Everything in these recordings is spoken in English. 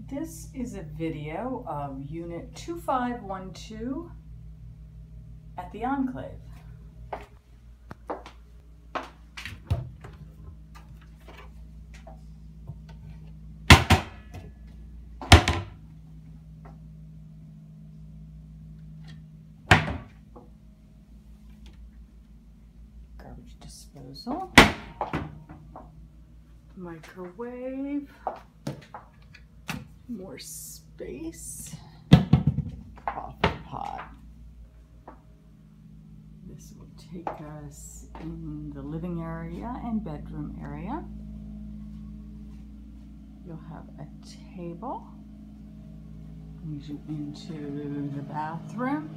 This is a video of Unit 2512 at the Enclave. Garbage disposal, microwave, more space, coffee pot. This will take us in the living area and bedroom area. You'll have a table, brings you into the bathroom.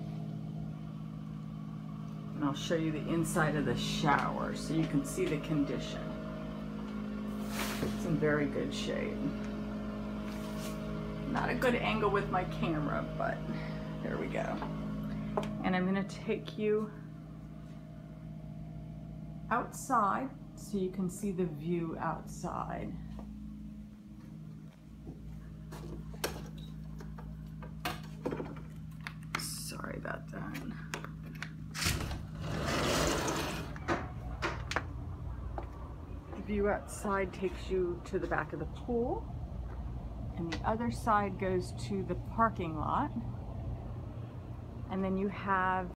And I'll show you the inside of the shower so you can see the condition. It's in very good shape. Not a good angle with my camera, but there we go. And I'm going to take you outside so you can see the view outside. Sorry about that. The view outside takes you to the back of the pool, and the other side goes to the parking lot, and then you have